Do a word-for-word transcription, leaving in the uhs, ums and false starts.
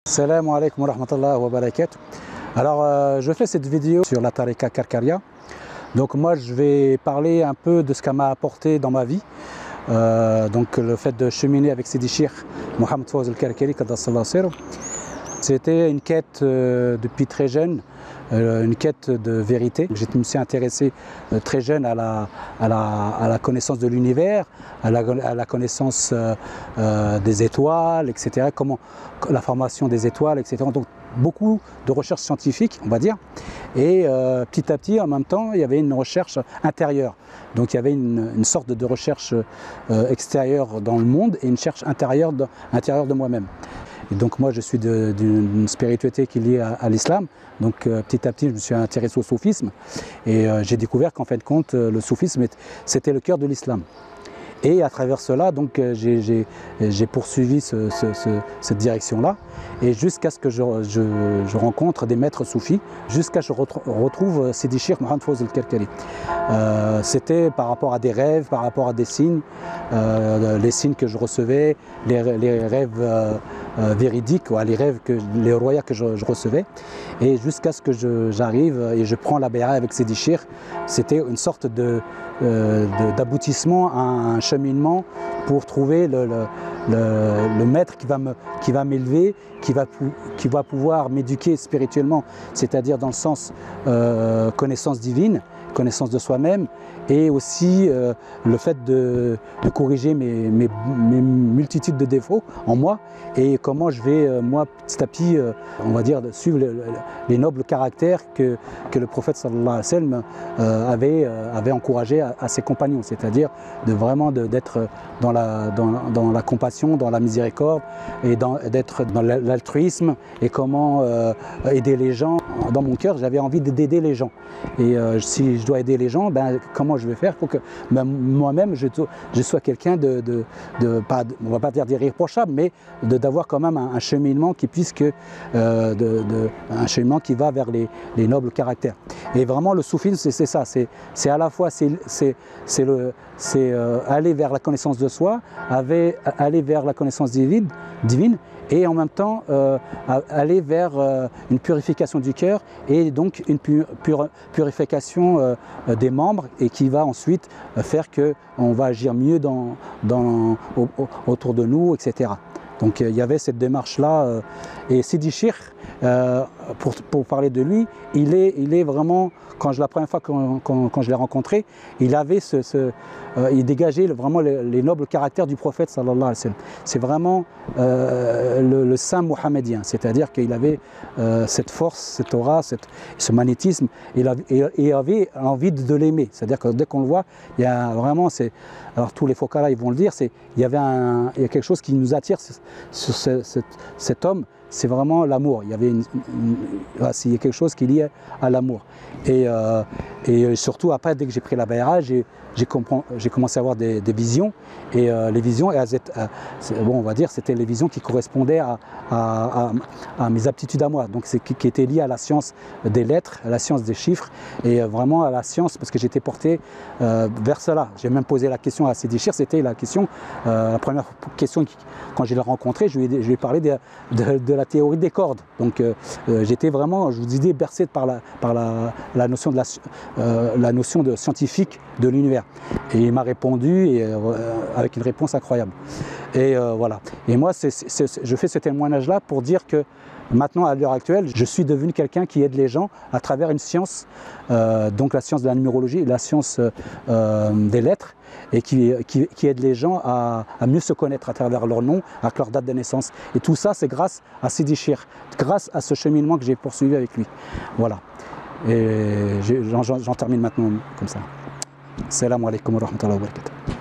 Salam alaikum wa rahmatullahi wa barakatuh. Alors euh, je fais cette vidéo sur la tariqa Karkaria. Donc moi je vais parler un peu de ce qu'elle m'a apporté dans ma vie. Euh, donc le fait de cheminer avec Sidi Cheikh Mohamed Fawz al-Karkari, c'était une quête euh, depuis très jeune, euh, une quête de vérité. Je me suis intéressé euh, très jeune à la, à la, à la connaissance de l'univers, à la, à la connaissance euh, euh, des étoiles, et cetera. Comment la formation des étoiles, et cetera. Donc beaucoup de recherches scientifiques, on va dire. Et euh, petit à petit, en même temps, il y avait une recherche intérieure. Donc il y avait une, une sorte de recherche euh, extérieure dans le monde et une recherche intérieure de, intérieure de moi-même. Et donc moi je suis d'une spiritualité qui est liée à, à l'islam, donc euh, petit à petit je me suis intéressé au soufisme et euh, j'ai découvert qu'en fin de compte euh, le soufisme c'était le cœur de l'islam. Et à travers cela, donc j'ai poursuivi ce, ce, ce, cette direction-là, et jusqu'à ce que je, je, je rencontre des maîtres soufis, jusqu'à ce que je retrouve Sidi Cheikh Mohamed Fawz al-Karkari. Euh, C'était par rapport à des rêves, par rapport à des signes, euh, les signes que je recevais, les, les rêves euh, euh, véridiques, ouais, les rêves, que, les royas que je, je recevais, et jusqu'à ce que j'arrive et je prends la béa avec Sidi Cheikh. C'était une sorte de Euh, d'aboutissement à un cheminement pour trouver le, le, le, le maître qui va me, qui va m'élever, qui va, qui va pouvoir m'éduquer spirituellement, c'est-à-dire dans le sens euh, connaissance divine, connaissance de soi-même, et aussi euh, le fait de, de corriger mes, mes, mes multitudes de défauts en moi, et comment je vais, euh, moi, petit à petit, euh, on va dire, suivre le, le, les nobles caractères que, que le prophète sallallahu alayhi wa sallam euh, avait, euh, avait encouragé à, à ses compagnons, c'est-à-dire de vraiment d'être dans la, dans, dans la compassion, dans la miséricorde, et d'être dans, dans l'altruisme, et comment euh, aider les gens. Dans mon cœur, j'avais envie d'aider les gens, et euh, si je dois aider les gens, ben, comment je vais faire pour que ben, moi-même je, je sois quelqu'un de, de, de, pas, on va pas dire d'irréprochable, mais d'avoir quand même un, un cheminement qui puisse que, euh, de, de, un cheminement qui va vers les, les nobles caractères. Et vraiment le soufisme c'est ça, c'est à la fois c'est le c'est euh, aller vers la connaissance de soi, aller, aller vers la connaissance divine, divine et en même temps euh, aller vers euh, une purification du cœur et donc une pur, pur, purification euh, des membres, et qui va ensuite faire qu'on va agir mieux dans, dans, au, autour de nous, et cetera. Donc il y avait cette démarche-là, euh, et Sidi Cheikh, euh, pour, pour parler de lui, il est, il est vraiment, quand je, la première fois quand, quand, quand je l'ai rencontré, il avait ce, ce euh, il dégageait vraiment les, les nobles caractères du prophète sallallahu alayhi wa sallam. C'est vraiment euh, le, le saint mohammedien, c'est-à-dire qu'il avait euh, cette force, cette aura, cette, ce magnétisme, et il avait envie de, de l'aimer. C'est-à-dire que dès qu'on le voit, il y a vraiment, alors tous les fokara ils vont le dire, il y avait un, il y a quelque chose qui nous attire sur ce, cet, cet homme. C'est vraiment l'amour. Il y avait une, une, une, il y a quelque chose qui est lié à l'amour. Et, euh, et surtout après, dès que j'ai pris la bayra, j'ai commencé à avoir des, des visions. Et euh, les visions, elles étaient, euh, bon, on va dire, c'était les visions qui correspondaient à, à, à, à mes aptitudes à moi. Donc c'est qui, qui étaient liées à la science des lettres, à la science des chiffres, et vraiment à la science, parce que j'étais porté euh, vers cela. J'ai même posé la question à Sidi Cheikh, c'était la question, euh, la première question qui, quand je l'ai rencontré, je lui ai, je lui ai parlé de, de, de la théorie des cordes. Donc euh, euh, j'étais vraiment, je vous disais, bercé par la, par la, la notion de la, euh, la notion de scientifique de l'univers. Et il m'a répondu, et, euh, avec une réponse incroyable. Et euh, voilà. Et moi, c'est, c'est, je fais ce témoignage-là pour dire que maintenant, à l'heure actuelle, je suis devenu quelqu'un qui aide les gens à travers une science, euh, donc la science de la numérologie, la science euh, des lettres, et qui, qui, qui aide les gens à, à mieux se connaître à travers leur nom, avec leur date de naissance. Et tout ça, c'est grâce à Sidi Cheikh, grâce à ce cheminement que j'ai poursuivi avec lui. Voilà. Et j'en termine maintenant comme ça. Salam alaikum wa rahmatullahi wa barakatuh.